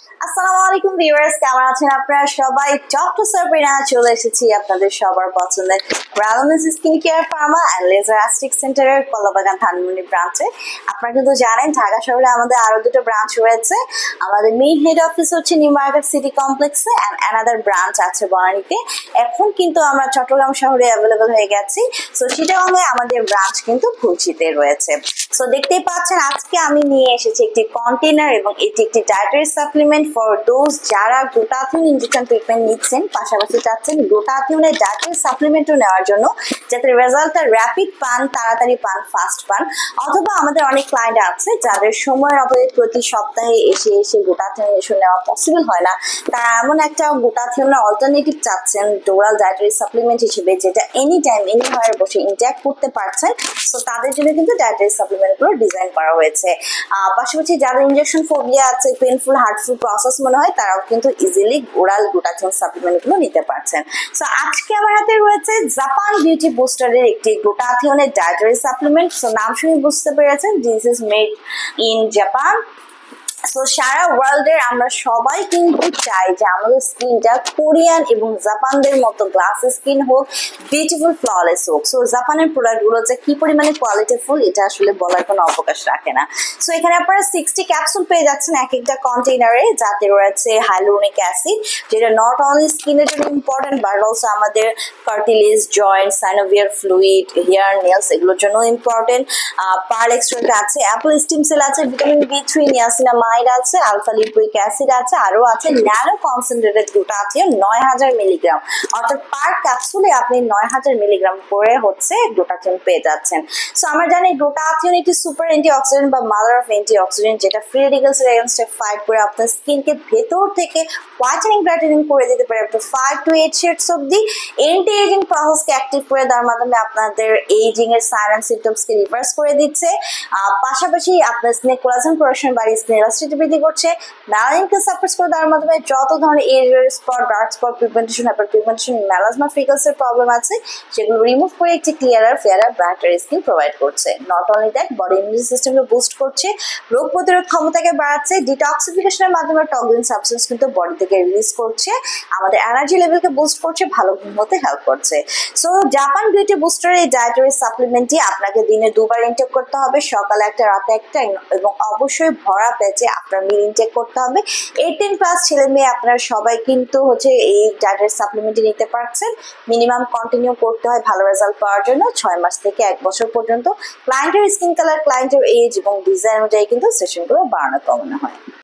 আসসালামু আলাইকুম ভিউয়ার্স, কেমন আছেন আপনারা সবাই? ডক্টর সাবরিনা চলে এসেছি আপনাদের সবার পছন্দের রালামিস skin care pharma and laser aesthetic সেন্টারের কলাবাগান ধানমন্ডি ব্রাঞ্চে। আপনারা কিন্তু জানেন ঢাকা শহরে আমাদের আরো দুটো ব্রাঞ্চ রয়েছে। আমাদের মেইন হেড অফিস হচ্ছে নিউ মার্কেট সিটি কমপ্লেক্সে অ্যান্ড অ্যানাদার ব্রাঞ্চ আছে বনানীতে। এখন কিন্তু আমরা চট্টগ্রাম শহরে অ্যাভেলেবল হয়ে গেছি। সো চিটাগংয়ে আমাদের ব্রাঞ্চ কিন্তু খুলশিতে রয়েছে। সো দেখতেই পাচ্ছেন আজকে আমি নিয়ে এসেছি একটি কন্টেনার এবং এটি একটি ডায়েটারি সাপ্লিমেন্ট ফর ডোজ যারা গ্লুটাথিয়ন ইনজেকশন ট্রিটমেন্ট নিচ্ছেন, পাশাপাশি চাচ্ছেন গ্লুটাথিয়নের ডায়েটারি সাপ্লিমেন্টও নেওয়ার জন্য, যাতে রেজাল্টটা র্যাপিড পান, তাড়াতাড়ি পান, ফাস্ট পান। অথবা আমাদের অনেক ক্লায়েন্ট আছে যাদের সময়ের অভাবে প্রতি সপ্তাহে এসে এসে গ্লুটাথিয়ন ইনজেকশন নেওয়া পসিবল হয় না, তারা এমন একটা গ্লুটাথিয়নের অল্টারনেটিভ চাচ্ছেন ডোরাল ডায়েটারি সাপ্লিমেন্ট হিসেবে, যেটা এনি টাইম এনিহোয়ার বসে ইনটেক করতে পারছেন। সো তাদের জন্য কিন্তু ডায়েটারি সাপ্লিমেন্ট গুলো ডিজাইন করা হয়েছে। পাশাপাশি যাদের ইনজেকশন ফোবিয়া আছে, পেইনফুল হার্টফুল প্রসেস মনে হয়, তারাও কিন্তু ইজিলি ওরাল গ্লুটাথিয়ন সাপ্লিমেন্ট গুলো নিতে পারছেন। সো আজকে আমার হাতে রয়েছে জাপান বিউটি বুস্টারের একটি গ্লুটাথিয়নের ডায়েটারি সাপ্লিমেন্ট। সো নাম শুনে বুঝতে পেরেছেন, this is made in Japan. So সারা ওয়ার্ল্ডের আমরা সবাই কিন্তু চাই যে আমাদের স্কিনটা কোরিয়ান এবং জাপানদের মতো গ্লাস স্কিন হোক, বিউটিফুল ফ্ললেস হোক। সো জাপানের প্রোডাক্টগুলো যে কি পরিমাণে কোয়ালিটিফুল এটা আসলে বলার কোনো অবকাশ রাখে না। সো এখানে আপনারা 60 ক্যাপসুল পেয়ে যাচ্ছেন এক একটা কন্টেইনারে, যাতে রয়েছে হাইলুরোনিক অ্যাসিড, যেটা নট অনলি স্কিনের জন্য ইম্পর্টেন্ট বাট অলসো আমাদের cartilage, joint, synovial fluid, hair, nails এগুলোর জন্য ইম্পর্টেন্ট। পার্ল এক্সট্রাক্ট আছে, অ্যাপল স্টিম সেল আছে, ভিটামিন B3, নিয়াসিনামাইড আছে, আলফা লিপোইক অ্যাসিড আছে, আরো আছে ন্যানো কনসেন্ট্রেটেড গ্লুটাথিয়ন 9000 মিলিগ্রাম, অর্থাৎ পার ক্যাপসুলে আপনি 9000 মিলিগ্রাম করে হচ্ছে গ্লুটাথিয়ন পেয়ে যাচ্ছেন। সো আমরা জানি গ্লুটাথিয়ন একটি সুপার অ্যান্টিঅক্সিডেন্ট বা মাদার অফ অ্যান্টিঅক্সিডেন্ট, যেটা ফ্রি রেডিক্যালস এর এগেইনস্টে ফাইট করে আপনার স্কিনকে ভেতর থেকে হোয়াইটেনিং ব্রাইটেনিং করে দিতে পারে, up to 5 to 8 শেডস অবধি এন্টি এজিং প্রসেসকে অ্যাক্টিভ করে দেওয়ার মাধ্যমে আপনাদের এজিং এর সাইন এন্ড সিম্পটমসকে রিভার্স করে দিচ্ছে। পাশাপাশি আপনার স্কিনে কোলাজেন প্রোডাকশন বাড়িয়ে স্কিন ইলাস্টিসিটি বৃদ্ধি করছে, মেলানিনকে সাপ্রেস করে দেওয়ার মাধ্যমে যত ধরনের এরিয়ার spot, dark spot, pigmentation, hyper pigmentation, melasma, ফ্রিকলসের প্রবলেম আছে সেগুলো রিমুভ করে একটি clearer, fairer, brighter skin provide করছে। Not only that, body immune সিস্টেমকে বুস্ট করছে, রোগ প্রতিরোধ ক্ষমতাকে বাড়াচ্ছে, ডিটক্সিফিকেশনের মাধ্যমে টক্সিন সাবস্টেন্স কিন্তু বডি থেকে রিলিজ করছে, আমাদের এনার্জি লেভেলকে বুস্ট করছে, ভালো ঘুম হতে হেল্প করছে। সো জাপান বিউটি বুস্টারের এই ডায়েটারি সাপ্লিমেন্টটি আপনাকে দিনে 2বার ইনটেক করতে হবে, সকালে একটা, রাতে একটা, এবং অবশ্যই ভরা পেটে আপনার মিল ইনটেক করতে হবে। 18+ ছেলে মেয়ে আপনারা সবাই কিন্তু হচ্ছে এই ডায়েটারি সাপ্লিমেন্টটি নিতে পারছেন। মিনিমাম কন্টিনিউ করতে হয় ভালো রেজাল্ট পাওয়ার জন্য 6 মাস থেকে 1 বছর পর্যন্ত। ক্লায়েন্টের স্কিন কালার, ক্লায়েন্টের এজ এবং ডিজাইন অনুযায়ী কিন্তু সেশনগুলো বাড়ানো কমানো হয়।